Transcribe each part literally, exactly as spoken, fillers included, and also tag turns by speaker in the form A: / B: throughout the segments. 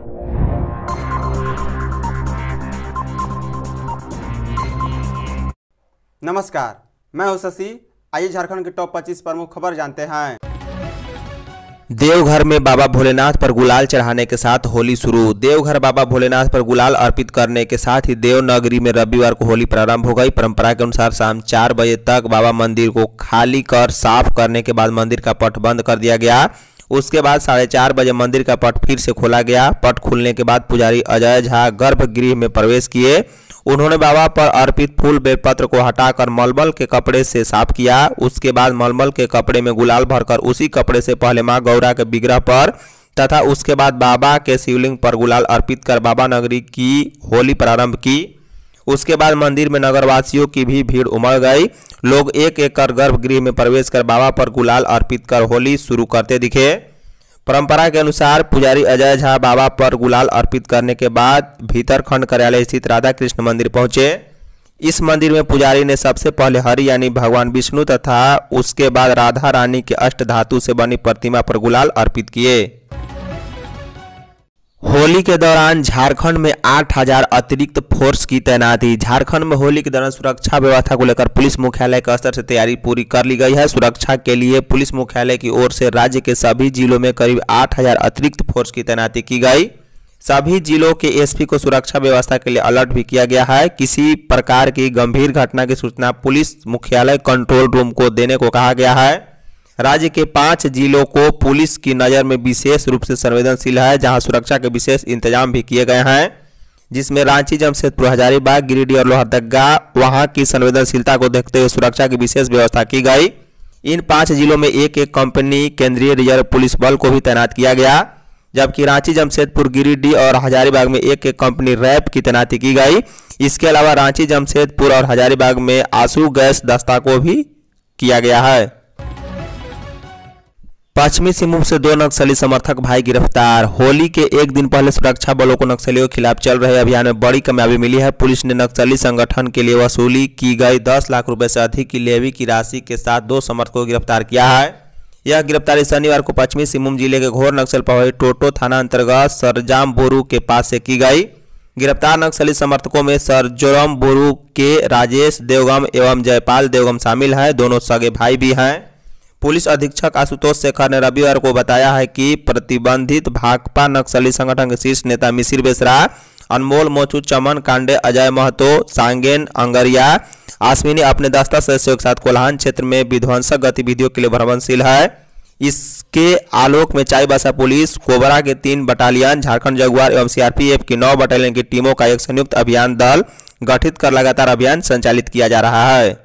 A: नमस्कार, मैं हूं शशि। आइए झारखंड के टॉप पच्चीस प्रमुख खबर जानते हैं।
B: देवघर में बाबा भोलेनाथ पर गुलाल चढ़ाने के साथ होली शुरू। देवघर बाबा भोलेनाथ पर गुलाल अर्पित करने के साथ ही देवनगरी में रविवार को होली प्रारंभ हो गई। परंपरा के अनुसार शाम चार बजे तक बाबा मंदिर को खाली कर साफ करने के बाद मंदिर का पट बंद कर दिया गया। उसके बाद साढ़े चार बजे मंदिर का पट फिर से खोला गया। पट खुलने के बाद पुजारी अजय झा गर्भगृह में प्रवेश किए। उन्होंने बाबा पर अर्पित फूल बेलपत्र को हटाकर मलमल के कपड़े से साफ किया। उसके बाद मलमल के कपड़े में गुलाल भरकर उसी कपड़े से पहले मां गौरा के विग्रह पर तथा उसके बाद बाबा के शिवलिंग पर गुलाल अर्पित कर बाबा नगरी की होली प्रारंभ की। उसके बाद मंदिर में नगरवासियों की भी भीड़ उमड़ गई। लोग एक एक कर गर्भगृह में प्रवेश कर बाबा पर गुलाल अर्पित कर होली शुरू करते दिखे। परंपरा के अनुसार पुजारी अजय झा बाबा पर गुलाल अर्पित करने के बाद भीतर खंड कार्यालय स्थित राधा कृष्ण मंदिर पहुंचे। इस मंदिर में पुजारी ने सबसे पहले हरि यानी भगवान विष्णु तथा उसके बाद राधा रानी के अष्ट धातु से बनी प्रतिमा पर गुलाल अर्पित किए। होली के दौरान झारखंड में आठ हजार अतिरिक्त फोर्स की तैनाती। झारखंड में होली के दौरान सुरक्षा व्यवस्था को लेकर पुलिस मुख्यालय के स्तर से तैयारी पूरी कर ली गई है। सुरक्षा के लिए पुलिस मुख्यालय की ओर से राज्य के सभी जिलों में करीब आठ हजार अतिरिक्त फोर्स की तैनाती की गई। सभी जिलों के एसपी को सुरक्षा व्यवस्था के लिए अलर्ट भी किया गया है। किसी प्रकार की गंभीर घटना की सूचना पुलिस मुख्यालय कंट्रोल रूम को देने को कहा गया है। राज्य के पांच जिलों को पुलिस की नज़र में विशेष रूप से संवेदनशील है, जहां सुरक्षा के विशेष इंतजाम भी किए गए हैं, जिसमें रांची, जमशेदपुर, हजारीबाग, गिरिडीह और लोहरदगा वहां की संवेदनशीलता को देखते हुए सुरक्षा की विशेष व्यवस्था की गई। इन पांच जिलों में एक एक कंपनी केंद्रीय रिजर्व पुलिस बल को भी तैनात किया गया, जबकि रांची, जमशेदपुर, गिरिडीह और हजारीबाग में एक एक कंपनी रैप की तैनाती की गई। इसके अलावा रांची, जमशेदपुर और हजारीबाग में आंसू गैस दस्ता को भी किया गया है। पश्चिमी सिंहभूम से दो नक्सली समर्थक भाई गिरफ्तार। होली के एक दिन पहले सुरक्षा बलों को नक्सलियों के खिलाफ चल रहे अभियान में बड़ी कामयाबी मिली है। पुलिस ने नक्सली संगठन के लिए वसूली की गई दस लाख रुपए से अधिक की लेवी की राशि के साथ दो समर्थकों को गिरफ्तार किया है। यह गिरफ्तारी शनिवार को पश्चिमी सिंहभूम जिले के घोर नक्सल प्रभावित टोटो थाना अंतर्गत सरजाम बोरू के पास से की गई। गिरफ्तार नक्सली समर्थकों में सरजोरम बोरू के राजेश देवगम एवं जयपाल देवगम शामिल है। दोनों सगे भाई भी हैं। पुलिस अधीक्षक आशुतोष शेखर ने रविवार को बताया है कि प्रतिबंधित भाकपा नक्सली संगठन के शीर्ष नेता मिसिर बेसरा, अनमोल मोचू, चमन कांडे, अजय महतो, सांगेन अंगरिया, आसमिनी अपने दस्ता सदस्यों के साथ कोल्हान क्षेत्र में विध्वंसक गतिविधियों के लिए भ्रमणशील है। इसके आलोक में चाईबासा पुलिस, कोबरा के तीन बटालियन, झारखंड जगुआर एवं सीआरपीएफ की नौ बटालियन की टीमों का एक संयुक्त अभियान दल गठित कर लगातार अभियान संचालित किया जा रहा है।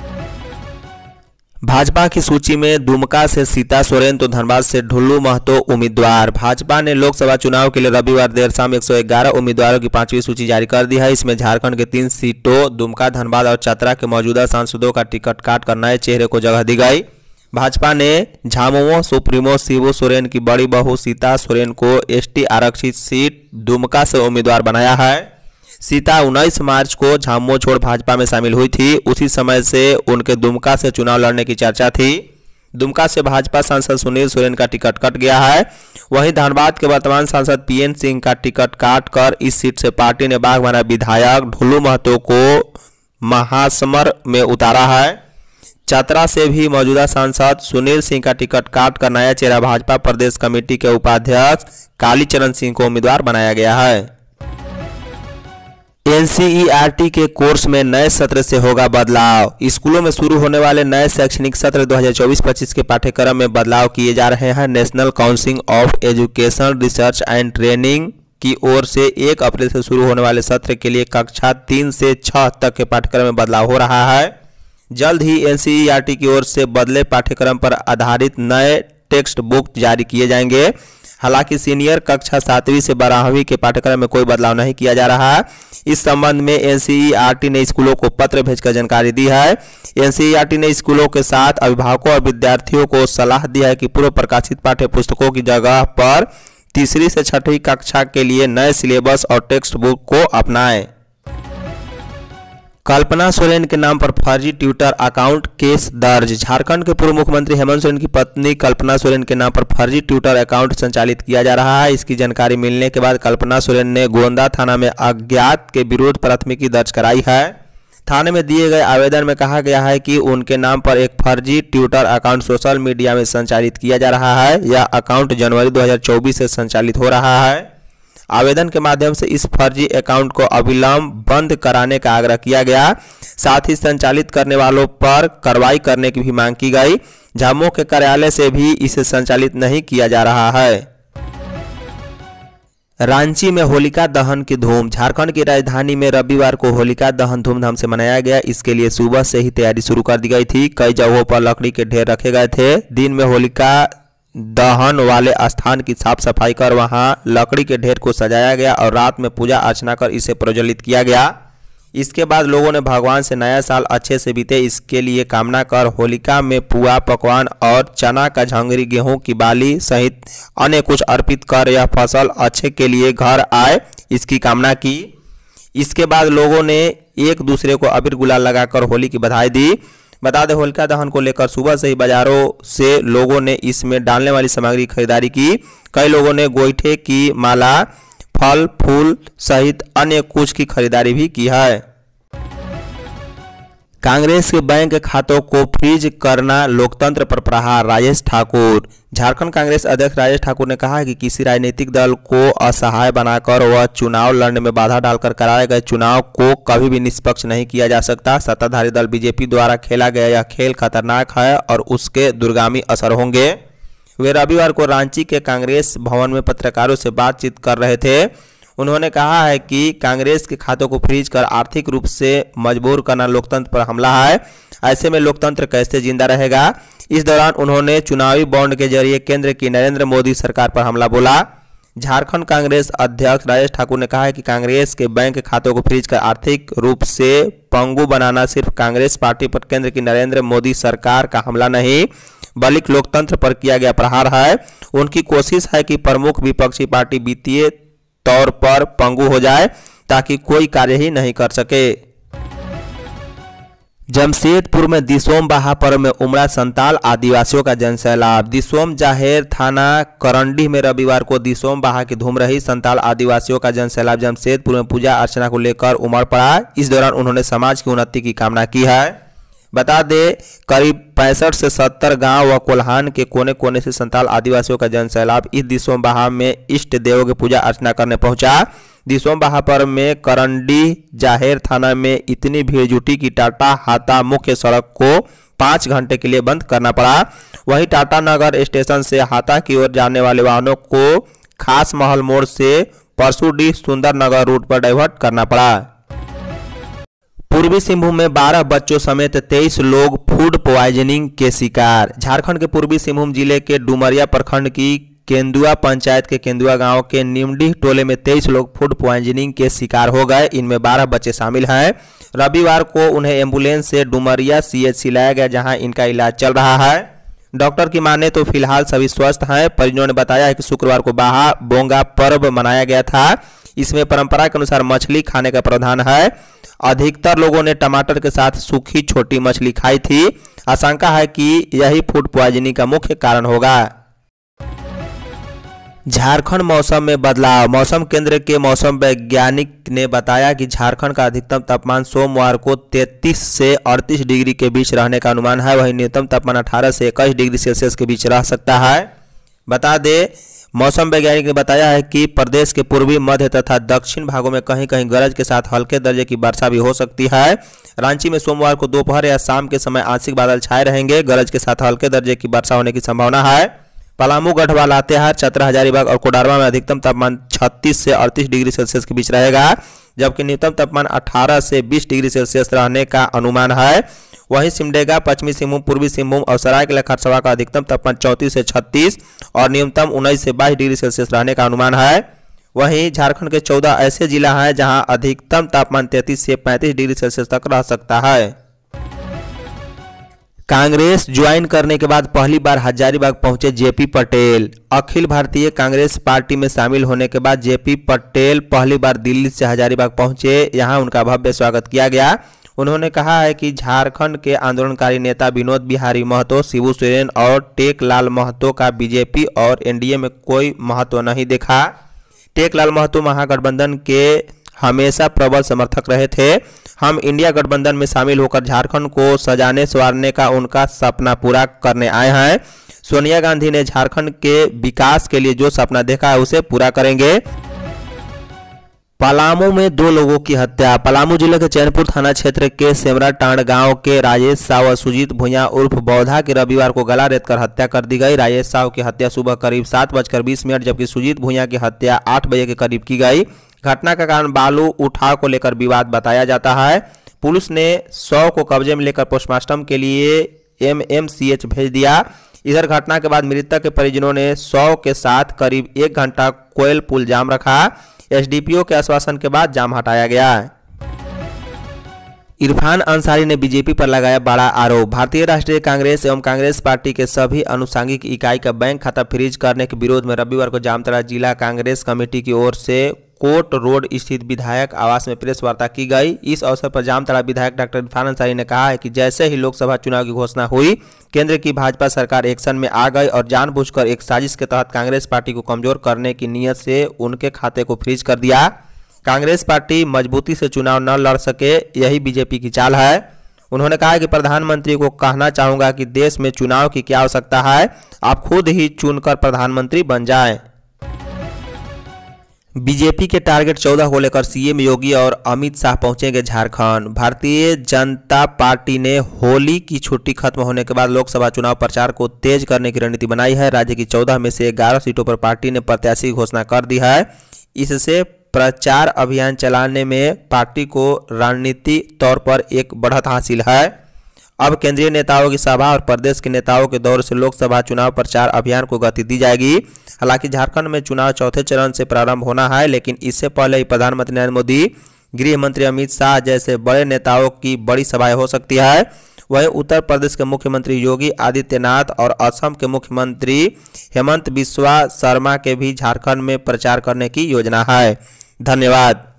B: भाजपा की सूची में दुमका से सीता सोरेन तो धनबाद से ढुल्लू महतो उम्मीदवार। भाजपा ने लोकसभा चुनाव के लिए रविवार देर शाम एक सौ ग्यारह उम्मीदवारों की पांचवी सूची जारी कर दी है। इसमें झारखंड के तीन सीटों दुमका, धनबाद और चतरा के मौजूदा सांसदों का टिकट काट कर नए चेहरे को जगह दी गई। भाजपा ने झामुमो सुप्रीमो शिबू सोरेन की बड़ी बहू सीता सोरेन को एसटी आरक्षित सीट दुमका से उम्मीदवार बनाया है। सीता उन्नीस मार्च को झामुमो छोड़ भाजपा में शामिल हुई थी। उसी समय से उनके दुमका से चुनाव लड़ने की चर्चा थी। दुमका से भाजपा सांसद सुनील सोरेन का टिकट कट गया है। वहीं धनबाद के वर्तमान सांसद पीएन सिंह का टिकट काट कर इस सीट से पार्टी ने बाघमारा विधायक ढुल्लू महतो को महासमर में उतारा है। चतरा से भी मौजूदा सांसद सुनील सिंह का टिकट काट कर नया चेहरा भाजपा प्रदेश कमेटी के उपाध्यक्ष कालीचरण सिंह को उम्मीदवार बनाया गया है। एनसीईआरटी के कोर्स में नए सत्र से होगा बदलाव। स्कूलों में शुरू होने वाले नए शैक्षणिक सत्र दो हज़ार चौबीस पच्चीस के पाठ्यक्रम में बदलाव किए जा रहे हैं। National Council of Education Research and Training की ओर से एक अप्रैल से शुरू होने वाले सत्र के लिए कक्षा तीन से छह तक के पाठ्यक्रम में बदलाव हो रहा है। जल्द ही एनसीईआरटी की ओर से बदले पाठ्यक्रम पर आधारित नए टेक्स्ट बुक जारी किए जाएंगे। हालांकि सीनियर कक्षा सातवीं से बारहवीं के पाठ्यक्रम में कोई बदलाव नहीं किया जा रहा है। इस संबंध में एनसीईआरटी ने स्कूलों को पत्र भेजकर जानकारी दी है। एनसीईआरटी ने स्कूलों के साथ अभिभावकों और विद्यार्थियों को सलाह दी है कि पूर्व प्रकाशित पाठ्य पुस्तकों की जगह पर तीसरी से छठी कक्षा के लिए नए सिलेबस और टेक्स्ट बुक को अपनाएं। कल्पना सोरेन के नाम पर फर्जी ट्विटर अकाउंट केस दर्ज। झारखंड के पूर्व मुख्यमंत्री हेमंत सोरेन की पत्नी कल्पना सोरेन के नाम पर फर्जी ट्विटर अकाउंट संचालित किया जा रहा है। इसकी जानकारी मिलने के बाद कल्पना सोरेन ने गोंदा थाना में अज्ञात के विरुद्ध प्राथमिकी दर्ज कराई है। थाने में दिए गए आवेदन में कहा गया है कि उनके नाम पर एक फर्जी ट्विटर अकाउंट सोशल मीडिया में संचालित किया जा रहा है। यह अकाउंट जनवरी दो हज़ार चौबीस से संचालित हो रहा है। आवेदन के माध्यम से इस फर्जी अकाउंट को अविलंब बंद कराने का आग्रह किया गया। साथ ही संचालित करने वालों पर कार्रवाई करने की भी मांग की गई। झामुमो के कार्यालय से भी इसे संचालित नहीं किया जा रहा है। रांची में होलिका दहन की धूम। झारखंड की राजधानी में रविवार को होलिका दहन धूमधाम से मनाया गया। इसके लिए सुबह से ही तैयारी शुरू कर दी गई थी। कई जगहों पर लकड़ी के ढेर रखे गए थे। दिन में होलिका दहन वाले स्थान की साफ सफाई कर वहां लकड़ी के ढेर को सजाया गया और रात में पूजा अर्चना कर इसे प्रज्वलित किया गया। इसके बाद लोगों ने भगवान से नया साल अच्छे से बीते इसके लिए कामना कर होलिका में पुआ पकवान और चना का झंगरी गेहूं की बाली सहित अन्य कुछ अर्पित कर यह फसल अच्छे के लिए घर आए इसकी कामना की। इसके बाद लोगों ने एक दूसरे को अबीर गुलाल लगाकर होली की बधाई दी। बता दें, होलिका दहन को लेकर सुबह से ही बाजारों से लोगों ने इसमें डालने वाली सामग्री खरीदारी की। कई लोगों ने गोईठे की माला, फल फूल सहित अन्य कुछ की खरीदारी भी की है। कांग्रेस के बैंक खातों को फ्रीज करना लोकतंत्र पर प्रहार। राजेश ठाकुर। झारखंड कांग्रेस अध्यक्ष राजेश ठाकुर ने कहा है कि किसी राजनीतिक दल को असहाय बनाकर वह चुनाव लड़ने में बाधा डालकर कराए गए चुनाव को कभी भी निष्पक्ष नहीं किया जा सकता। सत्ताधारी दल बीजेपी द्वारा खेला गया यह खेल खतरनाक है और उसके दूरगामी असर होंगे। वे रविवार को रांची के कांग्रेस भवन में पत्रकारों से बातचीत कर रहे थे। उन्होंने कहा है कि कांग्रेस के खातों को फ्रीज कर आर्थिक रूप से मजबूर करना लोकतंत्र पर हमला है। ऐसे में लोकतंत्र कैसे जिंदा रहेगा। इस दौरान उन्होंने चुनावी बॉन्ड के जरिए केंद्र की नरेंद्र मोदी सरकार पर हमला बोला। झारखंड कांग्रेस अध्यक्ष राजेश ठाकुर ने कहा है कि कांग्रेस के बैंक खातों को फ्रीज कर आर्थिक रूप से पंगु बनाना सिर्फ कांग्रेस पार्टी पर केंद्र की नरेंद्र मोदी सरकार का हमला नहीं बल्कि लोकतंत्र पर किया गया प्रहार है। उनकी कोशिश है कि प्रमुख विपक्षी पार्टी वित्तीय तौर पर पंगु हो जाए ताकि कोई कार्य ही नहीं कर सके। जमशेदपुर में दिसोम बाहा पर्व में उमड़ा संताल आदिवासियों का जनसैलाब। दिसोम जाहेर थाना करंडी में रविवार को दिसोम बाहा की धूम रही। संताल आदिवासियों का जनसैलाब जमशेदपुर में पूजा अर्चना को लेकर उमड़ पड़ा। इस दौरान उन्होंने समाज की उन्नति की कामना की है। बता दें, करीब पैंसठ से सत्तर गांव व कोल्हान के कोने कोने से संताल आदिवासियों का जनसैलाब इस दिसोम बाहा में इष्ट देवों की पूजा अर्चना करने पहुंचा। दिसोम बाहा पर्व में करंडी जाहेर थाना में इतनी भीड़ जुटी कि टाटा हाता मुख्य सड़क को पाँच घंटे के लिए बंद करना पड़ा। वहीं टाटा नगर स्टेशन से हाता की ओर जाने वाले वाहनों को खास महल मोड़ से परसूडी सुंदर नगर रूट पर डाइवर्ट करना पड़ा। पूर्वी सिंहभूम में बारह बच्चों समेत तेईस लोग फूड पॉइजनिंग के शिकार। झारखंड के पूर्वी सिंहभूम जिले के डुमरिया प्रखंड की केंदुआ पंचायत के केंदुआ गांव के निमडीह टोले में तेईस लोग फूड पॉइजनिंग के शिकार हो गए। इनमें बारह बच्चे शामिल हैं। रविवार को उन्हें एम्बुलेंस से डुमरिया सीएचसी लाया गया, जहां इनका इलाज चल रहा है। डॉक्टर की माने तो फिलहाल सभी स्वस्थ हैं। परिजनों ने बताया है कि शुक्रवार को बाहा बोंगा पर्व मनाया गया था। इसमें परंपरा के अनुसार मछली खाने का प्रावधान है। अधिकतर लोगों ने टमाटर के साथ सूखी छोटी मछली खाई थी। आशंका है कि यही फूड पॉइजनिंग का मुख्य कारण होगा। झारखंड मौसम में बदलाव। मौसम केंद्र के मौसम वैज्ञानिक ने बताया कि झारखंड का अधिकतम तापमान सोमवार को तैंतीस से अड़तीस डिग्री के बीच रहने का अनुमान है। वहीं न्यूनतम तापमान अठारह से इक्कीस डिग्री सेल्सियस के बीच रह सकता है। बता दें, मौसम वैज्ञानिक ने बताया है कि प्रदेश के पूर्वी मध्य तथा दक्षिण भागों में कहीं कहीं गरज के साथ हल्के दर्जे की वर्षा भी हो सकती है। रांची में सोमवार को दोपहर या शाम के समय आंशिक बादल छाए रहेंगे। गरज के साथ हल्के दर्जे की वर्षा होने की संभावना है। पलामू, गढ़वा, लातेहार, चतरा, हजारीबाग और कोडरमा में अधिकतम तापमान छत्तीस से अड़तीस डिग्री सेल्सियस के बीच रहेगा, जबकि न्यूनतम तापमान अठारह से बीस डिग्री सेल्सियस रहने का अनुमान है। वहीं सिमडेगा, पश्चिमी सिंहभूम, पूर्वी सिंहभूम और सरायकेला खरसावां का अधिकतम तापमान चौंतीस से छत्तीस और न्यूनतम उन्नीस से बाईस डिग्री सेल्सियस रहने का अनुमान है। वहीं झारखंड के चौदह ऐसे जिला हैं जहां अधिकतम तापमान तैंतीस से पैंतीस डिग्री सेल्सियस तक रह सकता है। कांग्रेस ज्वाइन करने के बाद पहली बार हजारीबाग पहुंचे जेपी पटेल। अखिल भारतीय कांग्रेस पार्टी में शामिल होने के बाद जेपी पटेल पहली बार दिल्ली से हजारीबाग पहुंचे। यहां उनका भव्य स्वागत किया गया। उन्होंने कहा है कि झारखंड के आंदोलनकारी नेता विनोद बिहारी महतो, शिबू सोरेन और टेकलाल महतो का बीजेपी और एनडीए में कोई महत्व नहीं देखा। टेकलाल महतो महागठबंधन के हमेशा प्रबल समर्थक रहे थे। हम इंडिया गठबंधन में शामिल होकर झारखंड को सजाने संवारने का उनका सपना पूरा करने आए हैं। सोनिया गांधी ने झारखंड के विकास के लिए जो सपना देखा है उसे पूरा करेंगे। पलामू में दो लोगों की हत्या। पलामू जिले के चैनपुर थाना क्षेत्र के सेमराटांड गांव के राजेश साहू और सुजीत भुइयां उर्फ बौधा की रविवार को गला रेतकर हत्या कर दी गई। राजेश साहू की हत्या सुबह करीब सात बजकर बीस मिनट जबकि सुजीत भुइयां की हत्या आठ बजे के करीब की गई। घटना का कारण बालू उठाव को लेकर विवाद बताया जाता है। पुलिस ने शव को कब्जे में लेकर पोस्टमार्टम के लिए एमएमसीएच भेज दिया। इधर घटना के बाद मृतक के परिजनों ने शव के साथ करीब एक घंटा कोयल पुल जाम रखा। एसडीपीओ के आश्वासन के बाद जाम हटाया गया। इरफान अंसारी ने बीजेपी पर लगाया बड़ा आरोप। भारतीय राष्ट्रीय कांग्रेस एवं कांग्रेस पार्टी के सभी अनुषंगिक इकाई का बैंक खाता फ्रीज करने के विरोध में रविवार को जामताड़ा जिला कांग्रेस कमेटी की ओर से कोर्ट रोड स्थित विधायक आवास में प्रेस वार्ता की गई। इस अवसर पर जामताड़ा विधायक डॉक्टर इरफान अंसारी ने कहा है कि जैसे ही लोकसभा चुनाव की घोषणा हुई, केंद्र की भाजपा सरकार एक्शन में आ गई और जानबूझकर एक साजिश के तहत कांग्रेस पार्टी को कमजोर करने की नीयत से उनके खाते को फ्रीज कर दिया। कांग्रेस पार्टी मजबूती से चुनाव न लड़ सके, यही बीजेपी की चाल है। उन्होंने कहा कि प्रधानमंत्री को कहना चाहूंगा कि देश में चुनाव की क्या आवश्यकता है, आप खुद ही चुनकर प्रधानमंत्री बन जाएं। बीजेपी के टारगेट चौदह को लेकर सीएम योगी और अमित शाह पहुंचेंगे झारखंड। भारतीय जनता पार्टी ने होली की छुट्टी खत्म होने के बाद लोकसभा चुनाव प्रचार को तेज करने की रणनीति बनाई है। राज्य की चौदह में से ग्यारह सीटों पर पार्टी ने प्रत्याशी की घोषणा कर दी है। इससे प्रचार अभियान चलाने में पार्टी को रणनीतिक तौर पर एक बढ़त हासिल है। अब केंद्रीय नेताओं की सभा और प्रदेश के नेताओं के दौर से लोकसभा चुनाव प्रचार अभियान को गति दी जाएगी। हालांकि झारखंड में चुनाव चौथे चरण से प्रारंभ होना है, लेकिन इससे पहले ही प्रधानमंत्री नरेंद्र मोदी, गृह मंत्री अमित शाह जैसे बड़े नेताओं की बड़ी सभाएं हो सकती है। वहीं उत्तर प्रदेश के मुख्यमंत्री योगी आदित्यनाथ और असम के मुख्यमंत्री हेमंत बिस्वा शर्मा के भी झारखंड में प्रचार करने की योजना है। धन्यवाद।